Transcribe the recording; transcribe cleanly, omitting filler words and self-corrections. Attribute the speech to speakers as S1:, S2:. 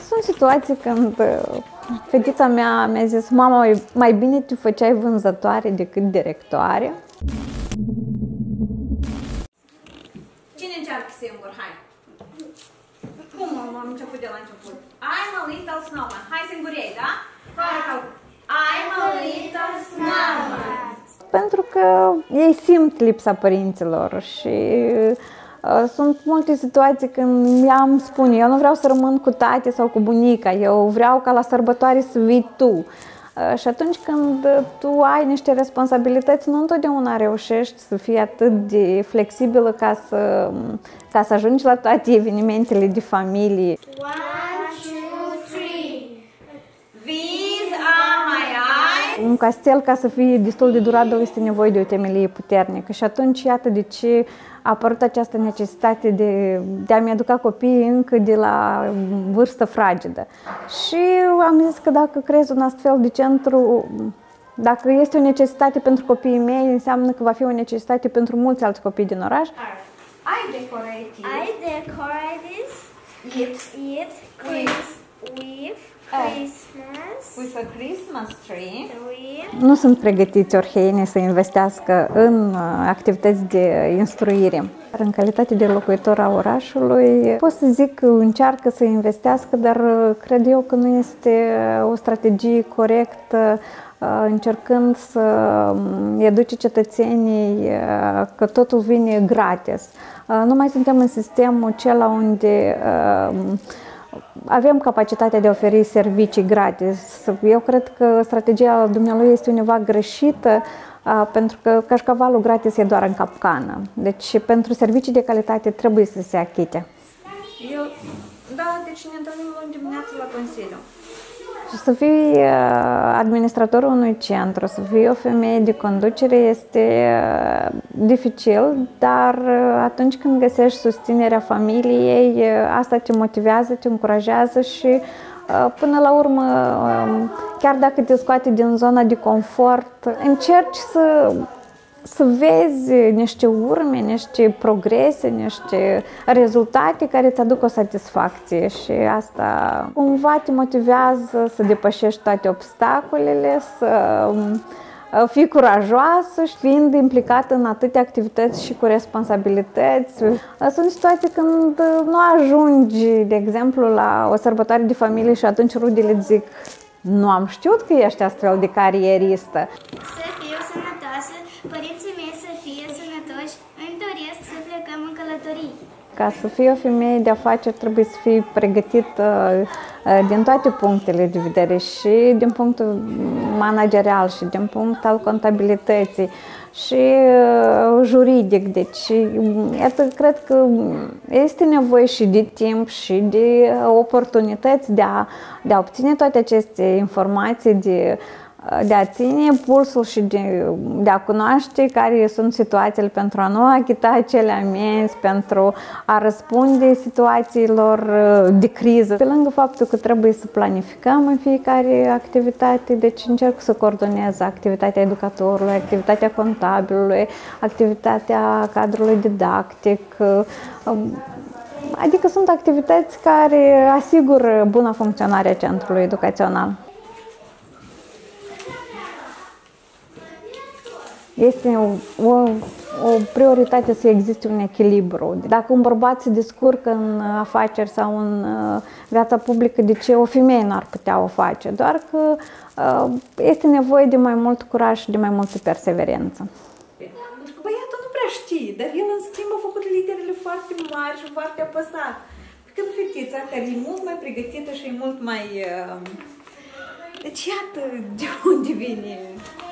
S1: Sunt situații când fetița mea mi-a zis: mama, mai bine tu făceai vânzătoare decât directoare.
S2: Cine încearcă singur? Hai! Cum am început de la început? I'm a little snowman. Hai singurei, da? I'm a little snowman.
S1: Pentru că ei simt lipsa părinților și sunt multe situații când ea îmi spune: eu nu vreau să rămân cu tati sau cu bunica, eu vreau ca la sărbătoare să vii tu. Și atunci când tu ai niște responsabilități, nu întotdeauna reușești să fii atât de flexibilă ca să ajungi la toate evenimentele de familie.
S2: 1, 2, 3. These are my eyes.
S1: Un castel, ca să fie destul de durabil, este nevoie de o temelie puternică și atunci iată de ce a apărut această necesitate de a-mi educa copiii încă de la vârstă fragedă. Și am zis că dacă creez un astfel de centru, dacă este o necesitate pentru copiii mei, înseamnă că va fi o necesitate pentru mulți alți copii din oraș.
S2: I decorate it with a Christmas tree.
S1: Nu sunt pregătiți orheienii să investească în activități de instruire. În calitate de locuitor a orașului, pot să zic că încearcă să investească, dar cred eu că nu este o strategie corectă, încercând să educe cetățenii că totul vine gratis. Nu mai suntem în sistemul acela unde avem capacitatea de a oferi servicii gratis. Eu cred că strategia dumnealui este undeva greșită, pentru că cașcavalul gratis e doar în capcană. Deci pentru servicii de calitate trebuie să se achite.
S2: Deci ne întâlnim luni dimineața la Consiliu.
S1: Și să fii administratorul unui centru, să fii o femeie de conducere este dificil, dar atunci când găsești susținerea familiei, asta te motivează, te încurajează și până la urmă, chiar dacă te scoate din zona de confort, încerci să vezi niște urme, niște progrese, niște rezultate care îți aduc o satisfacție și asta cumva te motivează să depășești toate obstacolele, să fii curajoasă și fiind implicată în atâtea activități și cu responsabilități. Sunt situații când nu ajungi, de exemplu, la o sărbătoare de familie și atunci rudele zic: nu am știut că ești astfel de carieristă.
S3: Să fiu sănătoasă, părinții mei să fie sănătoși, îmi doresc să plecăm în călătorii.
S1: Ca să fii o femeie de afaceri trebuie să fii pregătită din toate punctele de vedere, și din punctul managerial, și din punctul al contabilității, și juridic. Deci, iată, cred că este nevoie și de timp și de oportunități de a obține toate aceste informații, de a ține pulsul și de a cunoaște care sunt situațiile pentru a nu achita acele amenzi, pentru a răspunde situațiilor de criză. Pe lângă faptul că trebuie să planificăm în fiecare activitate, deci încerc să coordonez activitatea educatorului, activitatea contabilului, activitatea cadrului didactic. Adică sunt activități care asigură buna funcționare a centrului educațional. Este o prioritate să existe un echilibru. Dacă un bărbat se descurcă în afaceri sau în viața publică, de ce o femeie n-ar putea o face? Doar că este nevoie de mai mult curaj și de mai multă perseverență.
S2: Băiatul nu prea știe, dar el în schimb a făcut literele foarte mari și foarte apăsat. Când fetița, care e mult mai pregătită și e mult mai... Deci iată de unde vine